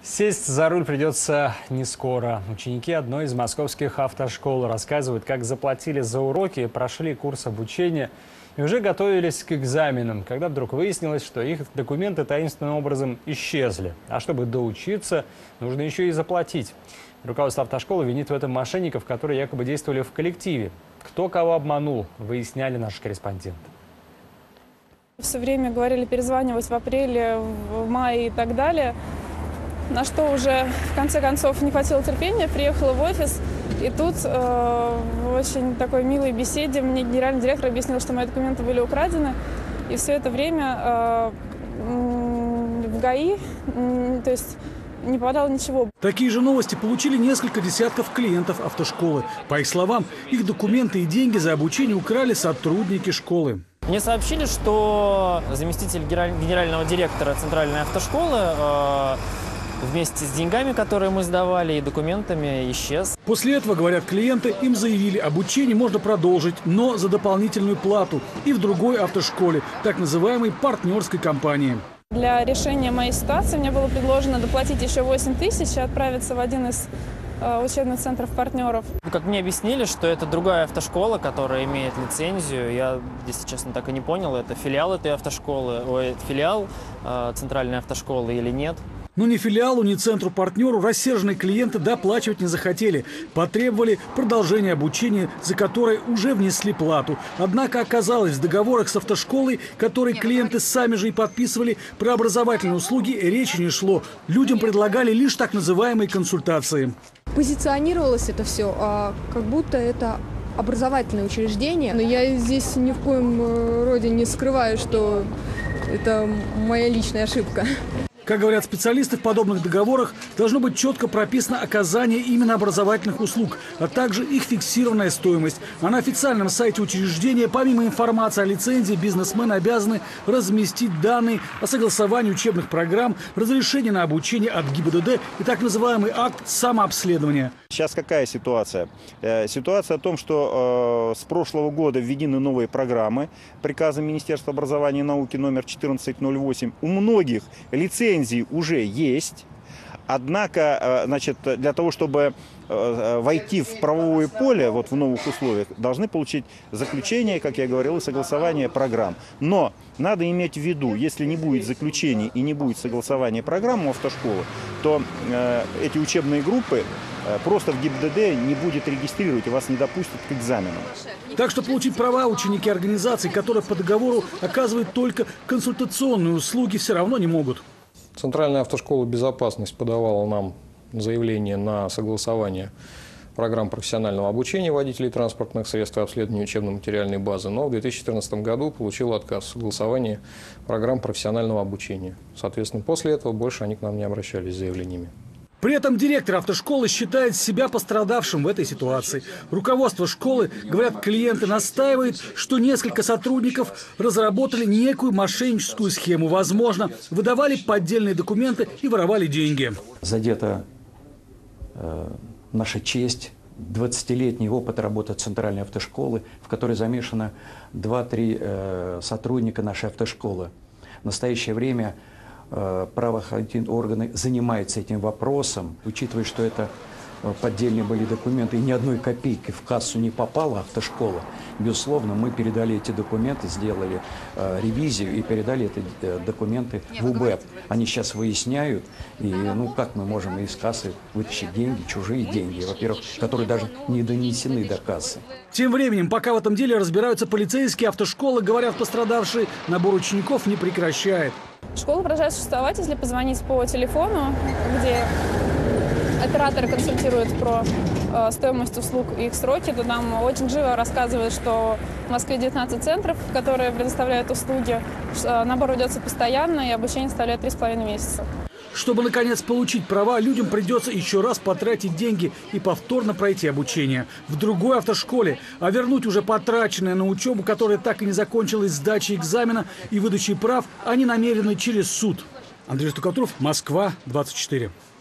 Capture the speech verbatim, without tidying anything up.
Сесть за руль придется не скоро. Ученики одной из московских автошкол рассказывают, как заплатили за уроки, прошли курс обучения и уже готовились к экзаменам, когда вдруг выяснилось, что их документы таинственным образом исчезли. А чтобы доучиться, нужно еще и заплатить. Руководство автошколы винит в этом мошенников, которые якобы действовали в коллективе. Кто кого обманул, выясняли наши корреспонденты. Все время говорили перезванивать в апреле, в мае и так далее. На что уже в конце концов не хватило терпения, приехала в офис, и тут э, в очень такой милой беседе мне генеральный директор объяснил, что мои документы были украдены, и все это время э, в ГАИ, э, то есть не попадало ничего. Такие же новости получили несколько десятков клиентов автошколы. По их словам, их документы и деньги за обучение украли сотрудники школы. Мне сообщили, что заместитель генерального директора Центральной автошколы э, вместе с деньгами, которые мы сдавали, и документами исчез. После этого, говорят клиенты, им заявили, обучение можно продолжить, но за дополнительную плату и в другой автошколе, так называемой партнерской компании. Для решения моей ситуации мне было предложено доплатить еще восемь тысяч и отправиться в один из э, учебных центров партнеров. Как мне объяснили, что это другая автошкола, которая имеет лицензию. Я, если честно, так и не понял, это филиал этой автошколы, ой, филиал э, Центральной автошколы или нет. Но ни филиалу, ни центру-партнеру рассерженные клиенты доплачивать не захотели. Потребовали продолжения обучения, за которое уже внесли плату. Однако оказалось, в договорах с автошколой, которые клиенты сами же и подписывали, про образовательные услуги речи не шло. Людям предлагали лишь так называемые консультации. Позиционировалось это все, а как будто это образовательное учреждение. Но я здесь ни в коем роде не скрываю, что это моя личная ошибка. Как говорят специалисты, в подобных договорах должно быть четко прописано оказание именно образовательных услуг, а также их фиксированная стоимость. А на официальном сайте учреждения, помимо информации о лицензии, бизнесмены обязаны разместить данные о согласовании учебных программ, разрешение на обучение от ГИБДД и так называемый акт самообследования. Сейчас какая ситуация? Ситуация о том, что с прошлого года введены новые программы приказом Министерства образования и науки номер четырнадцать ноль восемь. У многих лицензий уже есть, однако, значит, для того, чтобы войти в правовое поле вот в новых условиях, должны получить заключение, как я говорил, и согласование программ. Но надо иметь в виду, если не будет заключений и не будет согласования программ у автошколы, то э, эти учебные группы э, просто в ГИБДД не будет регистрировать и вас не допустят к экзаменам. Так что получить права ученики организаций, которые по договору оказывают только консультационные услуги, все равно не могут. Центральная автошкола «Безопасность» подавала нам заявление на согласование программ профессионального обучения водителей транспортных средств и обследования учебно-материальной базы, но в две тысячи четырнадцатом году получила отказ в согласовании программ профессионального обучения. Соответственно, после этого больше они к нам не обращались с заявлениями. При этом директор автошколы считает себя пострадавшим в этой ситуации. Руководство школы, говорят клиенты, настаивает, что несколько сотрудников разработали некую мошенническую схему. Возможно, выдавали поддельные документы и воровали деньги. Задета э, наша честь, двадцатилетний опыт работы Центральной автошколы, в которой замешано два-три э, сотрудника нашей автошколы. В настоящее время правоохранительные органы занимаются этим вопросом, учитывая, что это поддельные были документы и ни одной копейки в кассу не попала автошкола. Безусловно, мы передали эти документы, сделали э, ревизию и передали эти э, документы в УБЭП. Они сейчас выясняют, и ну как мы можем из кассы вытащить деньги, чужие деньги, во-первых, которые даже не донесены до кассы. Тем временем, пока в этом деле разбираются полицейские, автошколы, говорят пострадавшие, набор учеников не прекращает. Школа продолжает существовать, если позвонить по телефону, где операторы консультируют про э, стоимость услуг и их сроки, то нам очень живо рассказывают, что в Москве девятнадцать центров, которые предоставляют услуги, э, набор ведется постоянно и обучение составляет три с половиной месяца. Чтобы, наконец, получить права, людям придется еще раз потратить деньги и повторно пройти обучение в другой автошколе, а вернуть уже потраченное на учебу, которая так и не закончилась сдачей экзамена и выдачей прав, они намерены через суд. Андрей Штукатуров, Москва, двадцать четыре.